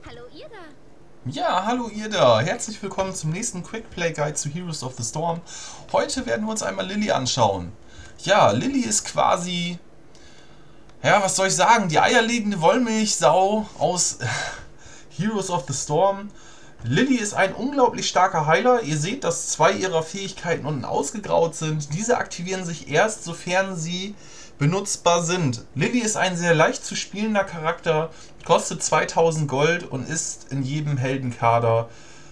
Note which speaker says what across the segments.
Speaker 1: Hallo ihr da.
Speaker 2: Ja, hallo ihr da. Herzlich willkommen zum nächsten Quick Play Guide zu Heroes of the Storm. Heute werden wir uns einmal Lily anschauen. Ja, Lily ist quasi, ja, was soll ich sagen, die eierlegende Wollmilchsau aus Heroes of the Storm. Lily ist ein unglaublich starker Heiler. Ihr seht, dass zwei ihrer Fähigkeiten unten ausgegraut sind. Diese aktivieren sich erst, sofern sie benutzbar sind. Lily ist ein sehr leicht zu spielender Charakter, kostet 2000 Gold und ist in jedem Heldenkader,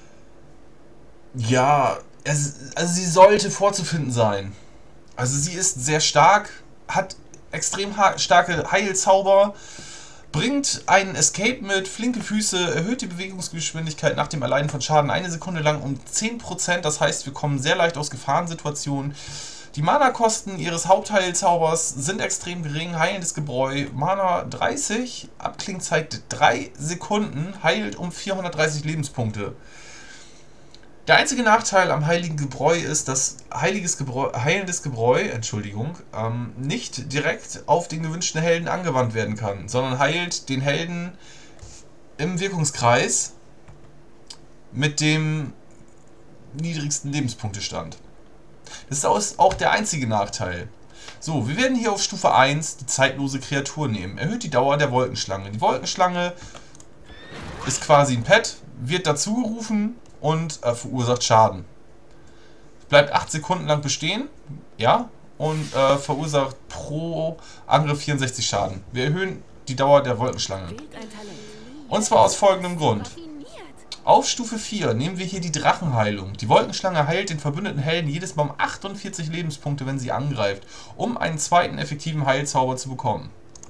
Speaker 2: ja, also sie sollte vorzufinden sein. Also sie ist sehr stark, hat extrem starke Heilzauber, bringt einen Escape mit, flinke Füße, erhöht die Bewegungsgeschwindigkeit nach dem Erleiden von Schaden eine Sekunde lang um 10%. Das heißt, wir kommen sehr leicht aus Gefahrensituationen. Die Mana-Kosten ihres Hauptheilzaubers sind extrem gering. Heilendes Gebräu, Mana 30, Abklingzeit 3 Sekunden, heilt um 430 Lebenspunkte. Der einzige Nachteil am Heiligen Gebräu ist, dass heilendes Gebräu, nicht direkt auf den gewünschten Helden angewandt werden kann, sondern heilt den Helden im Wirkungskreis mit dem niedrigsten Lebenspunktestand. Das ist auch der einzige Nachteil. So, wir werden hier auf Stufe 1 die zeitlose Kreatur nehmen. Erhöht die Dauer der Wolkenschlange. Die Wolkenschlange ist quasi ein Pet, wird dazu gerufen und verursacht Schaden. Bleibt 8 Sekunden lang bestehen, ja, und verursacht pro Angriff 64 Schaden. Wir erhöhen die Dauer der Wolkenschlange. Und zwar aus folgendem Grund. Auf Stufe 4 nehmen wir hier die Drachenheilung. Die Wolkenschlange heilt den verbündeten Helden jedes Mal um 48 Lebenspunkte, wenn sie angreift, um einen zweiten effektiven Heilzauber zu bekommen.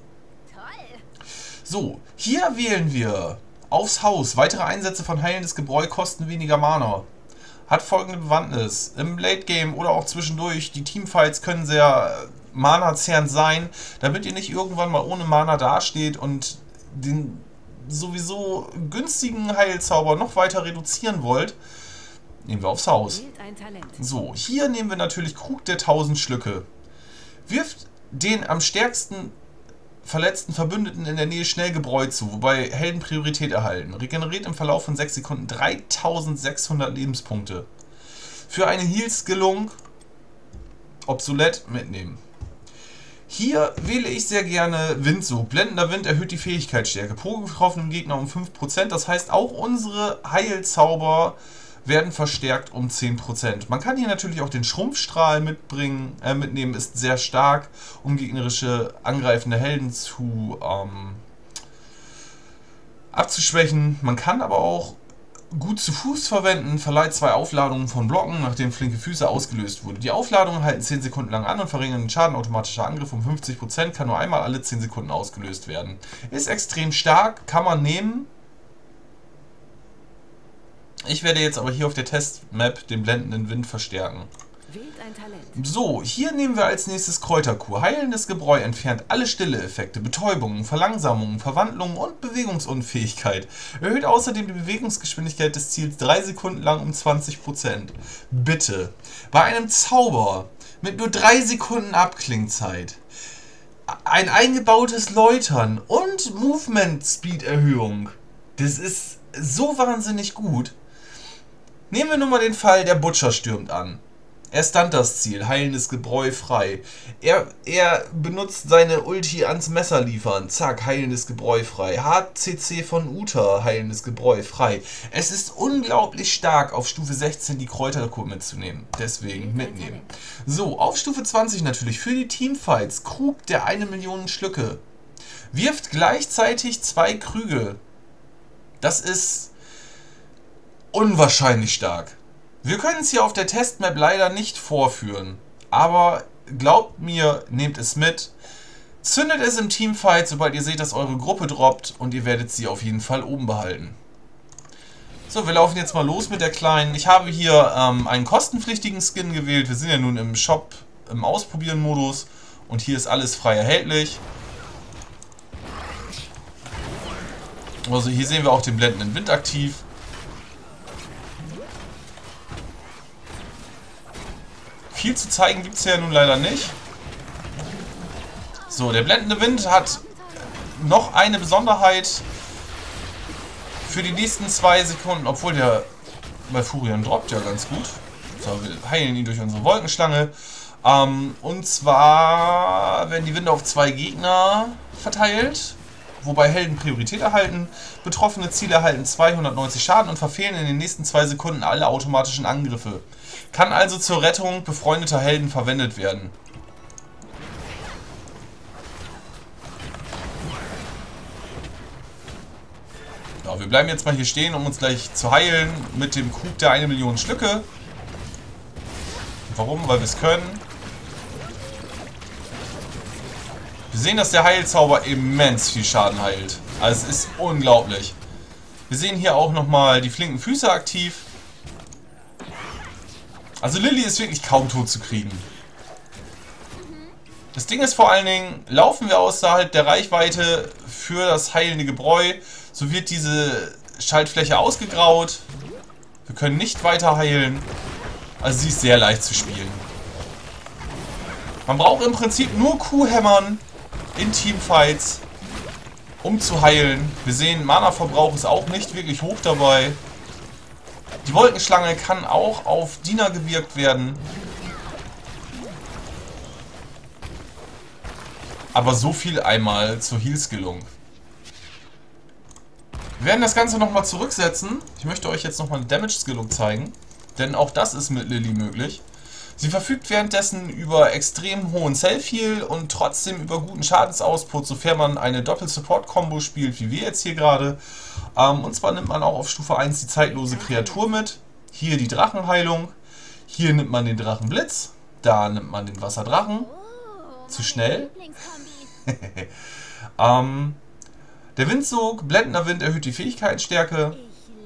Speaker 2: So, hier wählen wir aufs Haus. Weitere Einsätze von heilendes Gebräu kosten weniger Mana. Hat folgende Bewandtnis. Im Late Game oder auch zwischendurch, die Teamfights können sehr mana-zehrend sein, damit ihr nicht irgendwann mal ohne Mana dasteht und den sowieso günstigen Heilzauber noch weiter reduzieren wollt, nehmen wir aufs Haus. So, hier nehmen wir natürlich Krug der 1000 Schlücke. Wirft den am stärksten verletzten Verbündeten in der Nähe schnell Gebräu zu, wobei Helden Priorität erhalten. Regeneriert im Verlauf von 6 Sekunden 3600 Lebenspunkte. Für eine Heal-Skillung obsolet mitnehmen. Hier wähle ich sehr gerne Windzug. Blendender Wind erhöht die Fähigkeitsstärke pro getroffenem Gegner um 5%. Das heißt, auch unsere Heilzauber werden verstärkt um 10%. Man kann hier natürlich auch den Schrumpfstrahl mitnehmen, ist sehr stark, um gegnerische angreifende Helden abzuschwächen. Man kann aber auch gut zu Fuß verwenden, verleiht 2 Aufladungen von Blocken, nachdem flinke Füße ausgelöst wurde. Die Aufladungen halten 10 Sekunden lang an und verringern den Schaden automatischer Angriff um 50%, kann nur einmal alle 10 Sekunden ausgelöst werden. Ist extrem stark, kann man nehmen. Ich werde jetzt aber hier auf der Testmap den blendenden Wind verstärken. So, hier nehmen wir als nächstes Kräuterkur. Heilendes Gebräu entfernt alle Stille-Effekte, Betäubungen, Verlangsamungen, Verwandlungen und Bewegungsunfähigkeit. Erhöht außerdem die Bewegungsgeschwindigkeit des Ziels 3 Sekunden lang um 20%. Bitte, bei einem Zauber mit nur 3 Sekunden Abklingzeit, ein eingebautes Läutern und Movement-Speed-Erhöhung. Das ist so wahnsinnig gut. Nehmen wir nun mal den Fall, der Butcher stürmt an. Er stunt das Ziel, heilendes Gebräu frei. Er benutzt seine Ulti ans Messer liefern. Zack, heilendes Gebräu frei. HCC von Uta, heilendes Gebräu frei. Es ist unglaublich stark, auf Stufe 16 die Kräuterkur mitzunehmen. Deswegen mitnehmen. So, auf Stufe 20 natürlich für die Teamfights. Krug der 1 Million Schlücke. Wirft gleichzeitig 2 Krüge. Das ist unwahrscheinlich stark. Wir können es hier auf der Testmap leider nicht vorführen, aber glaubt mir, nehmt es mit, zündet es im Teamfight, sobald ihr seht, dass eure Gruppe droppt und ihr werdet sie auf jeden Fall oben behalten. So, wir laufen jetzt mal los mit der Kleinen. Ich habe hier einen kostenpflichtigen Skin gewählt. Wir sind ja nun im Shop im Ausprobieren-Modus und hier ist alles frei erhältlich. Also hier sehen wir auch den blendenden Wind aktiv. Viel zu zeigen gibt es ja nun leider nicht. So, der blendende Wind hat noch eine Besonderheit. für die nächsten 2 Sekunden, obwohl der Malfurion droppt ja ganz gut. So, wir heilen ihn durch unsere Wolkenschlange. Und zwar werden die Winde auf 2 Gegner verteilt, wobei Helden Priorität erhalten. Betroffene Ziele erhalten 290 Schaden und verfehlen in den nächsten 2 Sekunden alle automatischen Angriffe. Kann also zur Rettung befreundeter Helden verwendet werden. Ja, wir bleiben jetzt mal hier stehen, um uns gleich zu heilen mit dem Krug der 1 Million Schlücke. Warum? Weil wir es können. Wir sehen, dass der Heilzauber immens viel Schaden heilt. Also es ist unglaublich. Wir sehen hier auch nochmal die flinken Füße aktiv. Also Lilly ist wirklich kaum tot zu kriegen. Das Ding ist vor allen Dingen, laufen wir außerhalb der Reichweite für das heilende Gebräu, so wird diese Schaltfläche ausgegraut. Wir können nicht weiter heilen. Also sie ist sehr leicht zu spielen. Man braucht im Prinzip nur Q-Hämmern in Teamfights, um zu heilen. Wir sehen, Mana-Verbrauch ist auch nicht wirklich hoch dabei. Die Wolkenschlange kann auch auf Diener gewirkt werden. Aber so viel einmal zur Heal-Skillung. Wir werden das Ganze nochmal zurücksetzen. Ich möchte euch jetzt nochmal eine Damage-Skillung zeigen. Denn auch das ist mit Lilly möglich. Sie verfügt währenddessen über extrem hohen Self-Heal und trotzdem über guten Schadensoutput, sofern man eine Doppel-Support-Kombo spielt, wie wir jetzt hier gerade. Und zwar nimmt man auch auf Stufe 1 die zeitlose Kreatur mit. Hier die Drachenheilung. Hier nimmt man den Drachenblitz. Da nimmt man den Wasserdrachen. Zu schnell. Der Windzug, blendender Wind erhöht die Fähigkeitsstärke.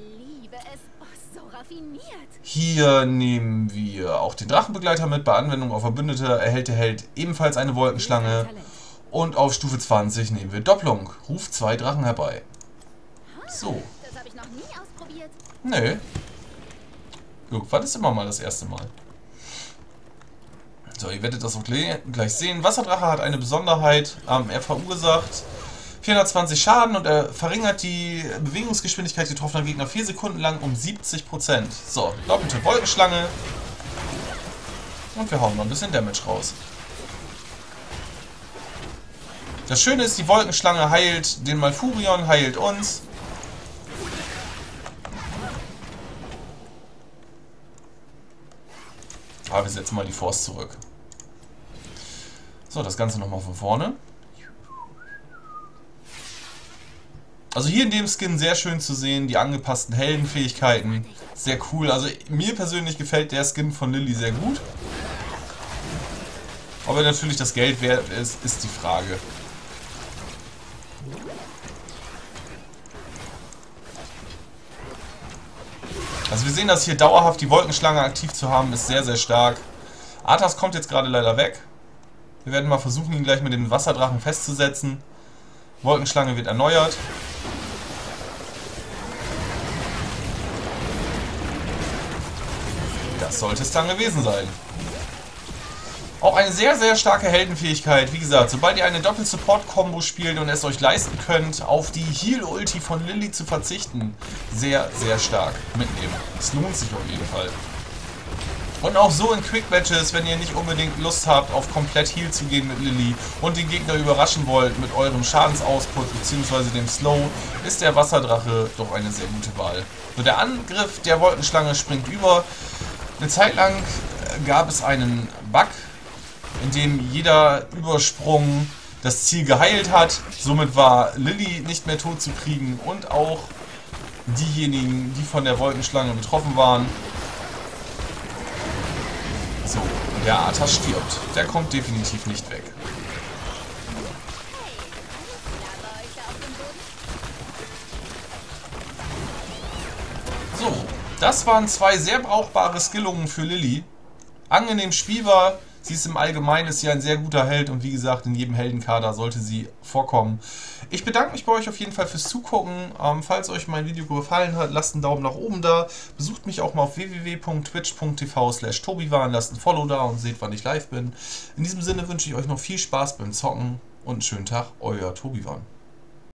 Speaker 2: Hier nehmen wir auch den Drachenbegleiter mit. Bei Anwendung auf Verbündete erhält der Held ebenfalls eine Wolkenschlange. Und auf Stufe 20 nehmen wir Doppelung. Ruft 2 Drachen herbei. So.
Speaker 1: Das habe ich noch nie ausprobiert.
Speaker 2: Nö. Irgendwann ist immer mal das erste Mal. So, ihr werdet das auch gleich sehen. Wasserdrache hat eine Besonderheit. Er verursacht 420 Schaden und er verringert die Bewegungsgeschwindigkeit getroffener Gegner 4 Sekunden lang um 70%. So, doppelte Wolkenschlange. Und wir hauen noch ein bisschen Damage raus. Das Schöne ist, die Wolkenschlange heilt den Malfurion, heilt uns. Aber wir setzen mal die Force zurück. So, das Ganze nochmal von vorne. Also hier in dem Skin sehr schön zu sehen, die angepassten Heldenfähigkeiten. Sehr cool. Also mir persönlich gefällt der Skin von Lilly sehr gut. Ob er natürlich das Geld wert ist, ist die Frage. Also wir sehen, dass hier dauerhaft die Wolkenschlange aktiv zu haben, ist sehr, sehr stark. Arthas kommt jetzt gerade leider weg. Wir werden mal versuchen, ihn gleich mit dem Wasserdrachen festzusetzen. Wolkenschlange wird erneuert. Das sollte es dann gewesen sein. Auch eine sehr, sehr starke Heldenfähigkeit. Wie gesagt, sobald ihr eine Doppel-Support-Kombo spielt und es euch leisten könnt, auf die Heal-Ulti von Lilly zu verzichten, sehr, sehr stark mitnehmen. Es lohnt sich auf jeden Fall. Und auch so in Quick-Matches, wenn ihr nicht unbedingt Lust habt, auf komplett Heal zu gehen mit Lilly und den Gegner überraschen wollt mit eurem Schadensoutput bzw. dem Slow, ist der Wasserdrache doch eine sehr gute Wahl. So, der Angriff der Wolkenschlange springt über. Eine Zeit lang gab es einen Bug, in dem jeder Übersprung das Ziel geheilt hat. Somit war Lilly nicht mehr tot zu kriegen und auch diejenigen, die von der Wolkenschlange betroffen waren. So, der Arthas stirbt. Der kommt definitiv nicht weg. So, das waren 2 sehr brauchbare Skillungen für Lilly. Angenehm spielbar. Sie ist im Allgemeinen ist sie ein sehr guter Held und wie gesagt, in jedem Heldenkader sollte sie vorkommen. Ich bedanke mich bei euch auf jeden Fall fürs Zugucken. Falls euch mein Video gefallen hat, lasst einen Daumen nach oben da. Besucht mich auch mal auf www.twitch.tv/tobiwan, lasst ein Follow da und seht, wann ich live bin. In diesem Sinne wünsche ich euch noch viel Spaß beim Zocken und einen schönen Tag. Euer Tobiwan.